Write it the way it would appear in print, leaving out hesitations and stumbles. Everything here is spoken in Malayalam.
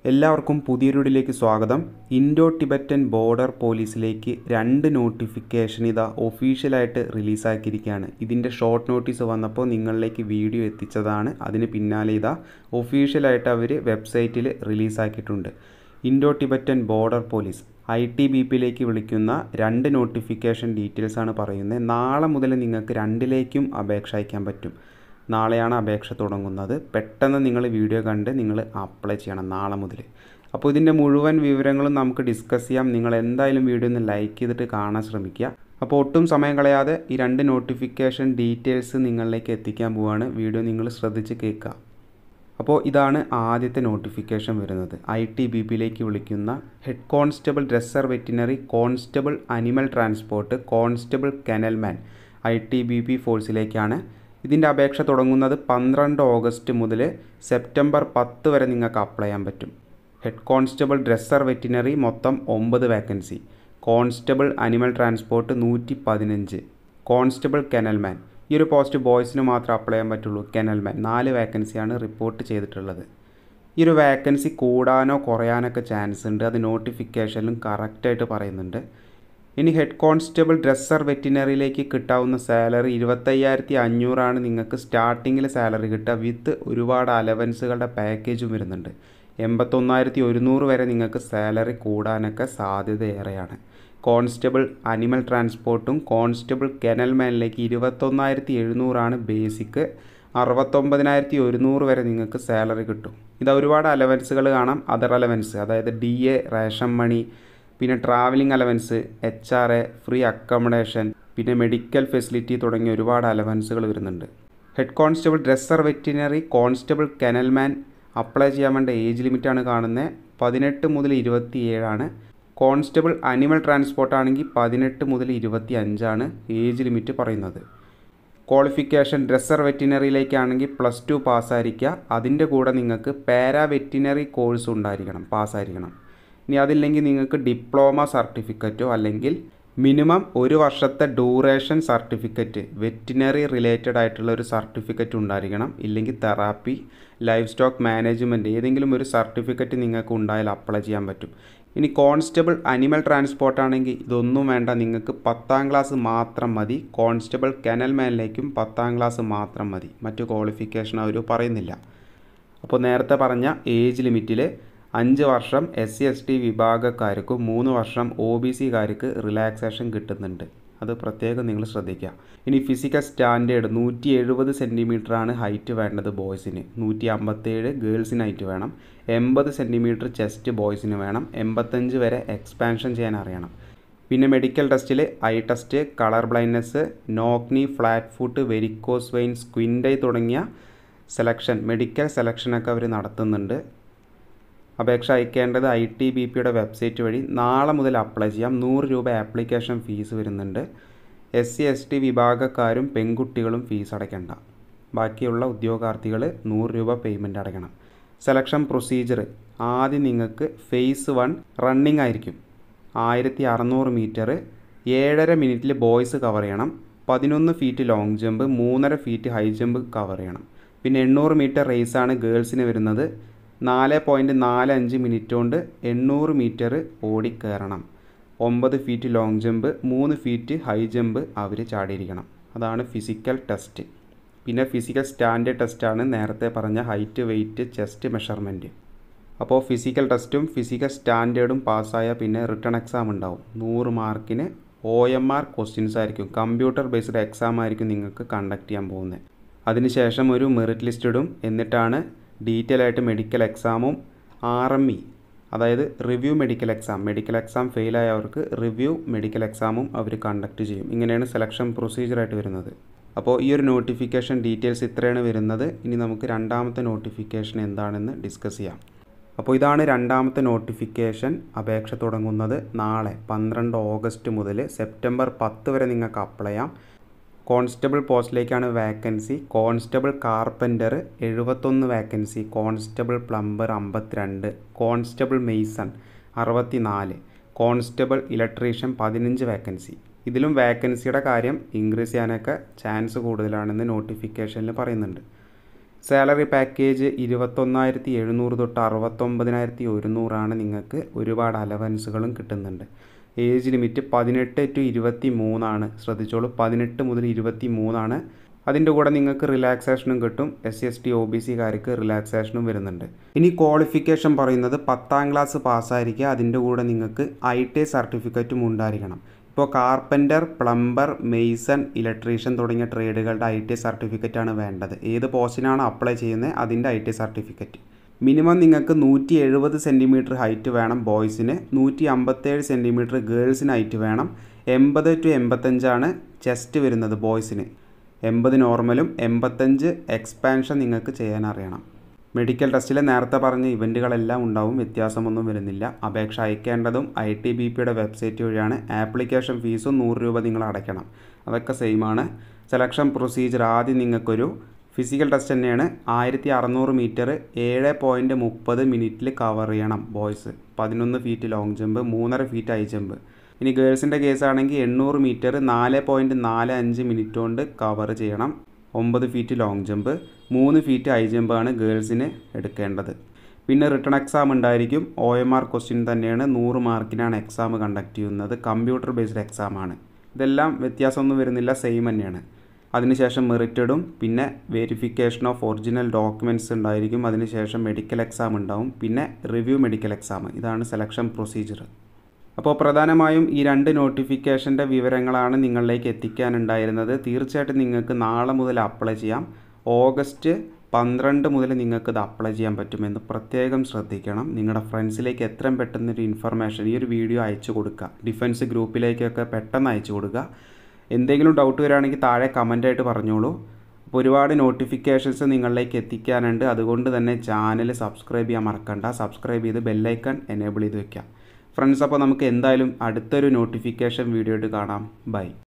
എല്ലാവർക്കും പുതിയൊരുടിലേക്ക് സ്വാഗതം. ഇൻഡോ ടിബറ്റൻ ബോർഡർ പോലീസിലേക്ക് 2 നോട്ടിഫിക്കേഷൻ ഇതാ ഒഫീഷ്യലായിട്ട് റിലീസാക്കിയിരിക്കുകയാണ്. ഇതിൻ്റെ ഷോർട്ട് നോട്ടീസ് വന്നപ്പോൾ നിങ്ങളിലേക്ക് വീഡിയോ എത്തിച്ചതാണ്. അതിന് പിന്നാലെ ഇതാ ഒഫീഷ്യലായിട്ട് അവർ വെബ്സൈറ്റിൽ റിലീസാക്കിയിട്ടുണ്ട്. ഇൻഡോ ടിബറ്റൻ ബോർഡർ പോലീസ് ITBPയിലേക്ക് വിളിക്കുന്ന 2 നോട്ടിഫിക്കേഷൻ ഡീറ്റെയിൽസാണ് പറയുന്നത്. നാളെ മുതൽ നിങ്ങൾക്ക് 2ലേക്കും അപേക്ഷ അയക്കാൻ പറ്റും. നാളെയാണ് അപേക്ഷ തുടങ്ങുന്നത്. പെട്ടെന്ന് നിങ്ങൾ വീഡിയോ കണ്ട് നിങ്ങൾ അപ്ലൈ ചെയ്യണം നാളെ മുതൽ. അപ്പോൾ ഇതിൻ്റെ മുഴുവൻ വിവരങ്ങളും നമുക്ക് ഡിസ്കസ് ചെയ്യാം. നിങ്ങൾ എന്തായാലും വീഡിയോ ഒന്ന് ലൈക്ക് ചെയ്തിട്ട് കാണാൻ ശ്രമിക്കുക. അപ്പോൾ ഒട്ടും സമയം കളയാതെ ഈ 2 നോട്ടിഫിക്കേഷൻ ഡീറ്റെയിൽസ് നിങ്ങളിലേക്ക് എത്തിക്കാൻ പോവുകയാണ്. വീഡിയോ നിങ്ങൾ ശ്രദ്ധിച്ച് കേൾക്കുക. അപ്പോൾ ഇതാണ് ആദ്യത്തെ നോട്ടിഫിക്കേഷൻ വരുന്നത്. ITBPയിലേക്ക് വിളിക്കുന്ന head constable dresser veterinary, constable animal transport, constable kennelman ITBP ഫോഴ്സിലേക്കാണ്. ഇതിൻ്റെ അപേക്ഷ തുടങ്ങുന്നത് 12 ഓഗസ്റ്റ് മുതൽ സെപ്റ്റംബർ 10 വരെ നിങ്ങൾക്ക് അപ്ലൈ ചെയ്യാൻ പറ്റും. ഹെഡ് കോൺസ്റ്റബിൾ ഡ്രസ്സർ വെറ്റിനറി മൊത്തം 9 vacancy, constable animal transport 115, constable kennelman ഈ ഒരു പോസ്റ്റ് ബോയ്സിന് മാത്രം അപ്ലൈ ചെയ്യാൻ പറ്റുള്ളൂ. കെനൽമാൻ 4 വേക്കൻസിയാണ് റിപ്പോർട്ട് ചെയ്തിട്ടുള്ളത്. ഈ ഒരു വേക്കൻസി കൂടാനോ കുറയാനൊക്കെ ചാൻസ് ഉണ്ട്. അത് നോട്ടിഫിക്കേഷനിലും കറക്റ്റായിട്ട് പറയുന്നുണ്ട്. ഇനി ഹെഡ് കോൺസ്റ്റബിൾ ഡ്രസ്സർ വെറ്റിനറിയിലേക്ക് കിട്ടാവുന്ന സാലറി 25,500 നിങ്ങൾക്ക് സ്റ്റാർട്ടിങ്ങിൽ സാലറി കിട്ടുക. വിത്ത് ഒരുപാട് അലവൻസുകളുടെ പാക്കേജും വരുന്നുണ്ട്. 81,100 വരെ നിങ്ങൾക്ക് സാലറി കൂടാനൊക്കെ സാധ്യത ഏറെയാണ്. കോൺസ്റ്റബിൾ അനിമൽ ട്രാൻസ്പോർട്ടും കോൺസ്റ്റബിൾ കെനൽമാനിലേക്ക് 21,700 ബേസിക്ക്. 69,100 വരെ നിങ്ങൾക്ക് സാലറി കിട്ടും. ഇത് ഒരുപാട് അലവൻസുകൾ കാണാം. അതർ അലവൻസ് അതായത് DA, റേഷൻ മണി, പിന്നെ travelling allowance, HRA, free accommodation, പിന്നെ മെഡിക്കൽ ഫെസിലിറ്റി തുടങ്ങിയ ഒരുപാട് അലവൻസുകൾ വരുന്നുണ്ട്. Head constable dresser veterinary, constable kennelman apply ചെയ്യാൻ വേണ്ട ഏജ് ലിമിറ്റാണ് കാണുന്നത്. 18 മുതൽ 27. കോൺസ്റ്റബിൾ അനിമൽ ട്രാൻസ്പോർട്ട് ആണെങ്കിൽ 18 മുതൽ 25 ഏജ് ലിമിറ്റ് പറയുന്നത്. ക്വാളിഫിക്കേഷൻ ഡ്രസ്സർ വെറ്റിനറിയിലേക്കാണെങ്കിൽ +2 പാസ്സായിരിക്കുക. അതിൻ്റെ കൂടെ നിങ്ങൾക്ക് പാരാ വെറ്റിനറി കോഴ്സ് ഉണ്ടായിരിക്കണം, പാസ്സായിരിക്കണം. ഇനി അതില്ലെങ്കിൽ നിങ്ങൾക്ക് ഡിപ്ലോമ സർട്ടിഫിക്കറ്റോ അല്ലെങ്കിൽ മിനിമം 1 വർഷത്തെ ഡ്യൂറേഷൻ സർട്ടിഫിക്കറ്റ്, വെറ്റിനറി റിലേറ്റഡ് ആയിട്ടുള്ള ഒരു സർട്ടിഫിക്കറ്റ് ഉണ്ടായിരിക്കണം. ഇല്ലെങ്കിൽ തെറാപ്പി, ലൈഫ് സ്റ്റോക്ക് മാനേജ്മെൻറ്റ് ഏതെങ്കിലും ഒരു സർട്ടിഫിക്കറ്റ് നിങ്ങൾക്ക് ഉണ്ടായാൽ അപ്ലൈ ചെയ്യാൻ പറ്റും. ഇനി കോൺസ്റ്റബിൾ അനിമൽ ട്രാൻസ്പോർട്ട് ആണെങ്കിൽ ഇതൊന്നും വേണ്ട, നിങ്ങൾക്ക് 10ാം ക്ലാസ് മാത്രം മതി. കോൺസ്റ്റബിൾ കെനൽമാനിലേക്കും 10ാം ക്ലാസ് മാത്രം മതി. മറ്റു ക്വാളിഫിക്കേഷൻ അവർ പറയുന്നില്ല. അപ്പോൾ നേരത്തെ പറഞ്ഞ ഏജ് ലിമിറ്റിൽ 5 വർഷം SC/ST വിഭാഗക്കാർക്കും 3 വർഷം OBCക്കാർക്ക് റിലാക്സേഷൻ കിട്ടുന്നുണ്ട്. അത് പ്രത്യേകം നിങ്ങൾ ശ്രദ്ധിക്കുക. ഇനി ഫിസിക്കൽ സ്റ്റാൻഡേർഡ് 170 സെൻറ്റിമീറ്ററാണ് ഹൈറ്റ് വേണ്ടത് ബോയ്സിന്, 157 ഗേൾസിന് ഹൈറ്റ് വേണം. 80 സെൻറ്റിമീറ്റർ ചെസ്റ്റ് ബോയ്സിന് വേണം. 85 വരെ എക്സ്പാൻഷൻ ചെയ്യാൻ അറിയണം. പിന്നെ മെഡിക്കൽ ടെസ്റ്റിൽ eye test, colour blindness, knock knee, flat foot, varicose vein, squint eye തുടങ്ങിയ സെലക്ഷൻ, മെഡിക്കൽ സെലക്ഷനൊക്കെ അവർ നടത്തുന്നുണ്ട്. അപേക്ഷ അയക്കേണ്ടത് ITBPയുടെ വെബ്സൈറ്റ് വഴി. നാളെ മുതൽ അപ്ലൈ ചെയ്യാം. 100 രൂപ ആപ്ലിക്കേഷൻ ഫീസ് വരുന്നുണ്ട്. SC/ST വിഭാഗക്കാരും പെൺകുട്ടികളും ഫീസ് അടയ്ക്കേണ്ട. ബാക്കിയുള്ള ഉദ്യോഗാർത്ഥികൾ 100 രൂപ പേയ്മെൻറ്റ് അടയ്ക്കണം. സെലക്ഷൻ പ്രൊസീജിയർ ആദ്യം നിങ്ങൾക്ക് ഫേസ് 1 റണ്ണിങ് ആയിരിക്കും. 1600 മീറ്റർ 7.5 മിനിറ്റിൽ ബോയ്സ് കവർ ചെയ്യണം. 11 feet long jump, 3.5 feet high jump cover ചെയ്യണം. പിന്നെ 800 മീറ്റർ റേസാണ് ഗേൾസിന് വരുന്നത്. 4.45 മിനിറ്റ് കൊണ്ട് 800 മീറ്റർ ഓടിക്കയറണം. 9 feet long jump, 3 feet high jump അവർ ചാടിയിരിക്കണം. അതാണ് ഫിസിക്കൽ ടെസ്റ്റ്. പിന്നെ ഫിസിക്കൽ സ്റ്റാൻഡേർഡ് ടെസ്റ്റാണ് നേരത്തെ പറഞ്ഞ ഹൈറ്റ്, വെയ്റ്റ്, ചെസ്റ്റ് മെഷർമെൻറ്റ്. അപ്പോൾ ഫിസിക്കൽ ടെസ്റ്റും ഫിസിക്കൽ സ്റ്റാൻഡേർഡും പാസ്സായാൽ പിന്നെ റിട്ടേൺ എക്സാം ഉണ്ടാവും. 100 മാർക്കിന് OMR ക്വസ്റ്റ്യൻസ് ആയിരിക്കും. കമ്പ്യൂട്ടർ ബേസ്ഡ് എക്സാം ആയിരിക്കും നിങ്ങൾക്ക് കണ്ടക്ട് ചെയ്യാൻ പോകുന്നത്. അതിനുശേഷം ഒരു മെറിറ്റ് ലിസ്റ്റ് ഇടും. എന്നിട്ടാണ് ഡീറ്റെയിൽ ആയിട്ട് മെഡിക്കൽ എക്സാമും RME അതായത് റിവ്യൂ മെഡിക്കൽ എക്സാം ഫെയിലായവർക്ക് റിവ്യൂ മെഡിക്കൽ എക്സാമും അവർ കണ്ടക്ട് ചെയ്യും. ഇങ്ങനെയാണ് സെലക്ഷൻ പ്രൊസീജിയറായിട്ട് വരുന്നത്. അപ്പോൾ ഈ ഒരു നോട്ടിഫിക്കേഷൻ ഡീറ്റെയിൽസ് ഇത്രയാണ് വരുന്നത്. ഇനി നമുക്ക് രണ്ടാമത്തെ നോട്ടിഫിക്കേഷൻ എന്താണെന്ന് ഡിസ്കസ് ചെയ്യാം. അപ്പോൾ ഇതാണ് രണ്ടാമത്തെ നോട്ടിഫിക്കേഷൻ. അപേക്ഷ തുടങ്ങുന്നത് നാളെ 12 ഓഗസ്റ്റ് മുതൽ സെപ്റ്റംബർ 10 വരെ നിങ്ങൾക്ക് അപ്ലൈ ചെയ്യാം. കോൺസ്റ്റബിൾ പോസ്റ്റിലേക്കാണ് vacancy. Constable carpenter 71 vacancy, constable plumber 52, constable mason 64, constable electrician 15 vacancy. ഇതിലും വേക്കൻസിയുടെ കാര്യം ഇൻക്രീസ് ചെയ്യാനൊക്കെ ചാൻസ് കൂടുതലാണെന്ന് നോട്ടിഫിക്കേഷനിൽ പറയുന്നുണ്ട്. സാലറി പാക്കേജ് 21,700 തൊട്ട് 69,100 നിങ്ങൾക്ക് ഒരുപാട് അലവൻസുകളും കിട്ടുന്നുണ്ട്. ഏജ് ലിമിറ്റ് 18 to 23 ശ്രദ്ധിച്ചോളൂ, 18 മുതൽ 23. അതിൻ്റെ കൂടെ നിങ്ങൾക്ക് റിലാക്സേഷനും കിട്ടും. SC/ST OBCക്കാർക്ക് റിലാക്സേഷനും വരുന്നുണ്ട്. ഇനി ക്വാളിഫിക്കേഷൻ പറയുന്നത് 10ാം ക്ലാസ് പാസ്സായിരിക്കുക. അതിൻ്റെ കൂടെ നിങ്ങൾക്ക് ITI സർട്ടിഫിക്കറ്റും ഉണ്ടായിരിക്കണം. ഇപ്പോൾ കാർപ്പൻ്റർ, പ്ലംബർ, മെയ്സൺ, ഇലക്ട്രീഷ്യൻ തുടങ്ങിയ ട്രേഡുകളുടെ ITI സർട്ടിഫിക്കറ്റാണ് വേണ്ടത്. ഏത് പോസ്റ്റിനാണ് അപ്ലൈ ചെയ്യുന്നത് അതിൻ്റെ ITI സർട്ടിഫിക്കറ്റ്. മിനിമം നിങ്ങൾക്ക് 170 സെൻറ്റിമീറ്റർ ഹൈറ്റ് വേണം ബോയ്സിന്, 157 സെൻറ്റിമീറ്റർ ഗേൾസിന് ഹൈറ്റ് വേണം. 80 to 85 ചെസ്റ്റ് വരുന്നത് ബോയ്സിന്. 80 നോർമലും 85 എക്സ്പാൻഷൻ നിങ്ങൾക്ക് ചെയ്യാൻ അറിയണം. മെഡിക്കൽ ടെസ്റ്റിലെ നേരത്തെ പറഞ്ഞ ഇവൻറ്റുകളെല്ലാം ഉണ്ടാവും, വ്യത്യാസമൊന്നും വരുന്നില്ല. അപേക്ഷ അയക്കേണ്ടതും ITBPയുടെ വെബ്സൈറ്റ് വഴിയാണ്. ആപ്ലിക്കേഷൻ ഫീസും 100 രൂപ നിങ്ങൾ അടയ്ക്കണം. അതൊക്കെ സെയിമാണ്. സെലക്ഷൻ പ്രൊസീജിയർ ആദ്യം നിങ്ങൾക്കൊരു ഫിസിക്കൽ ടെസ്റ്റ് തന്നെയാണ്. 1600 മീറ്റർ 7.30 മിനിറ്റിൽ കവർ ചെയ്യണം boys. 11 feet long jump, 3.5 feet high jump. ഇനി ഗേൾസിൻ്റെ കേസാണെങ്കിൽ 800 മീറ്റർ 4.45 മിനിറ്റ് കൊണ്ട് കവർ ചെയ്യണം. 9 feet long jump, 3 feet high ജമ്പാണ് ഗേൾസിന് എടുക്കേണ്ടത്. പിന്നെ റിട്ടൺ എക്സാം ഉണ്ടായിരിക്കും. OMR ക്വസ്റ്റ്യൻ തന്നെയാണ്. 100 മാർക്കിനാണ് എക്സാം കണ്ടക്ട് ചെയ്യുന്നത്. കമ്പ്യൂട്ടർ ബേസ്ഡ് എക്സാമാണ്. ഇതെല്ലാം വ്യത്യാസമൊന്നും വരുന്നില്ല, സെയിം തന്നെയാണ്. അതിനുശേഷം മെറിറ്റഡും പിന്നെ വെരിഫിക്കേഷൻ ഓഫ് ഒറിജിനൽ ഡോക്യുമെൻറ്റ്സ് ഉണ്ടായിരിക്കും. അതിനുശേഷം മെഡിക്കൽ എക്സാം ഉണ്ടാവും, പിന്നെ റിവ്യൂ മെഡിക്കൽ എക്സാം. ഇതാണ് സെലക്ഷൻ പ്രൊസീജിയർ. അപ്പോൾ പ്രധാനമായും ഈ 2 നോട്ടിഫിക്കേഷൻ്റെ വിവരങ്ങളാണ് നിങ്ങളിലേക്ക് എത്തിക്കാനുണ്ടായിരുന്നത്. തീർച്ചയായിട്ടും നിങ്ങൾക്ക് നാളെ മുതൽ അപ്ലൈ ചെയ്യാം. ഓഗസ്റ്റ് 12 മുതൽ നിങ്ങൾക്ക് ഇത് അപ്ലൈ ചെയ്യാൻ പറ്റുമെന്ന് പ്രത്യേകം ശ്രദ്ധിക്കണം. നിങ്ങളുടെ ഫ്രണ്ട്സിലേക്ക് എത്രയും പെട്ടെന്നൊരു ഇൻഫർമേഷൻ ഈ ഒരു വീഡിയോ അയച്ചു കൊടുക്കുക. ഡിഫൻസ് ഗ്രൂപ്പിലേക്കൊക്കെ പെട്ടെന്ന് അയച്ചു കൊടുക്കുക. എന്തെങ്കിലും ഡൗട്ട് വരികയാണെങ്കിൽ താഴെ കമൻ്റായിട്ട് പറഞ്ഞോളൂ. അപ്പോൾ ഒരുപാട് നോട്ടിഫിക്കേഷൻസ് നിങ്ങളിലേക്ക് എത്തിക്കാനുണ്ട്. അതുകൊണ്ട് തന്നെ ചാനൽ സബ്സ്ക്രൈബ് ചെയ്യാൻ മറക്കണ്ട. സബ്സ്ക്രൈബ് ചെയ്ത് ബെല്ലൈക്കൺ എനേബിൾ ചെയ്ത് വെക്കാം. ഫ്രണ്ട്സ്, അപ്പോൾ നമുക്ക് എന്തായാലും അടുത്തൊരു നോട്ടിഫിക്കേഷൻ വീഡിയോ ആയിട്ട് കാണാം. ബൈ.